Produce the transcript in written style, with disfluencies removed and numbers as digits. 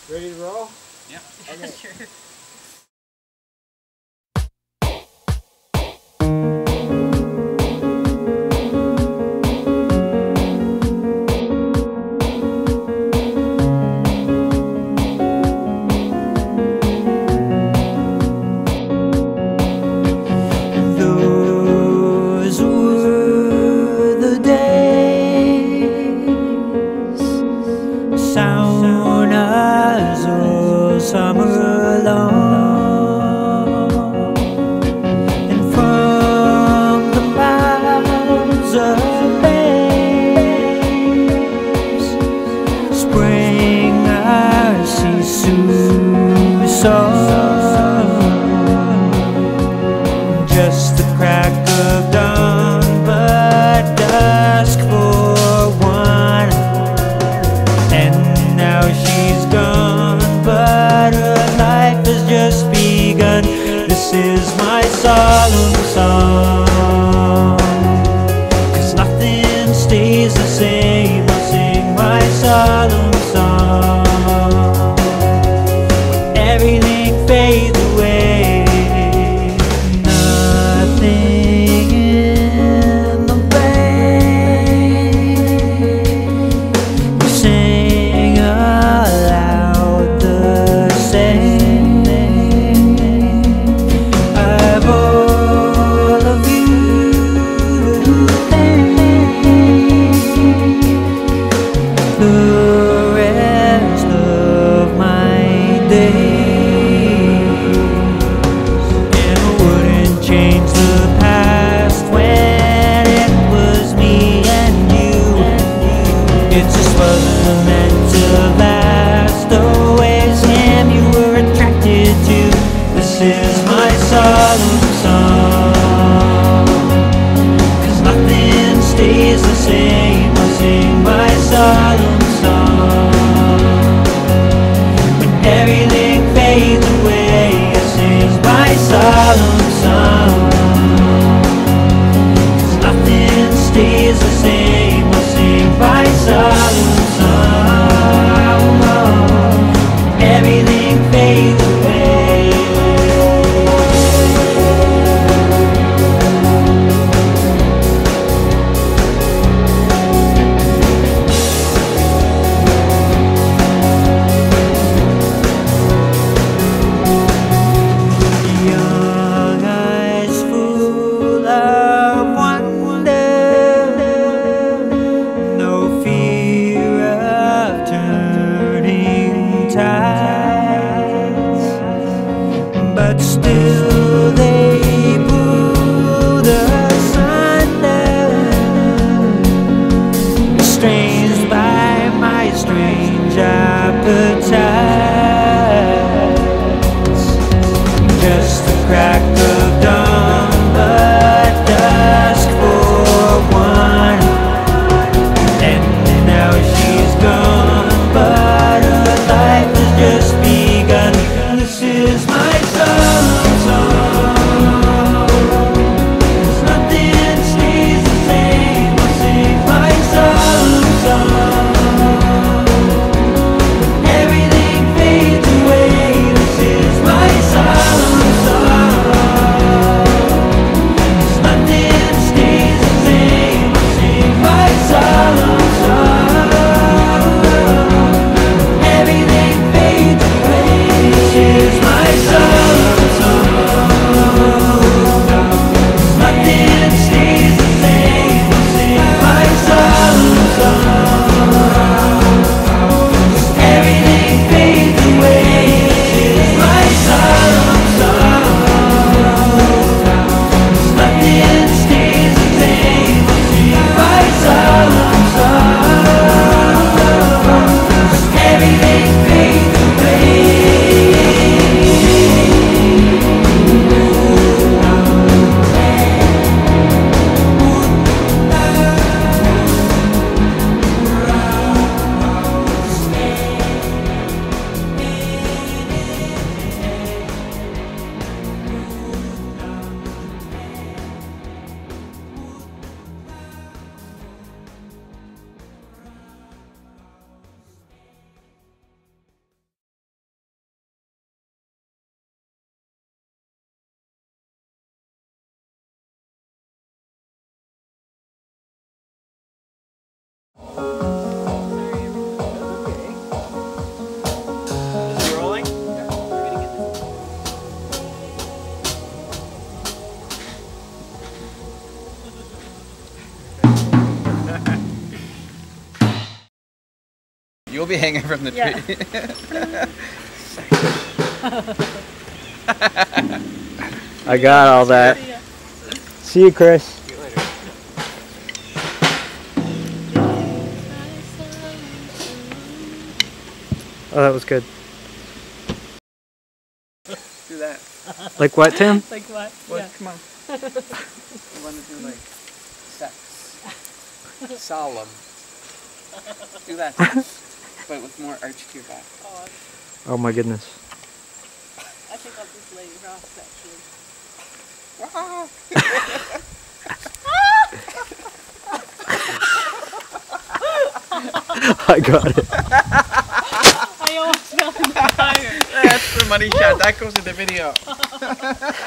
Ready to roll? Yeah. Okay. Sure. Those were the days, sound as a summer long, and from the mouths of babes sprang our Sisu song. Just the crack of dawn, but dusk for one. And now she's gone, but her life has just begun. This is my solemn song, 'cause nothing stays the same. I'll sing my solemn song when everything fades away. Nothing in the rain. We sang aloud the same of all of you to thank. The rest of my days, and I wouldn't change the past when it was me and you. It just wasn't meant to last. Always him you were attracted to. This is my solemn song, 'cause nothing stays the same. I sing my solemn song when everything fades away. I sing my solemn song. You'll be hanging from the tree. I got all that. See you, Chris. See you later. Oh, that was good. Do that. Like what, Tim? Like what? What? Yeah. Come on. You want to do like sex. Saalem. Do that. But with more arch to your back. Oh, Oh my goodness. I think I'll just lay Ross actually. I got it. I almost fell in the fire. That's the money shot. That goes in the video.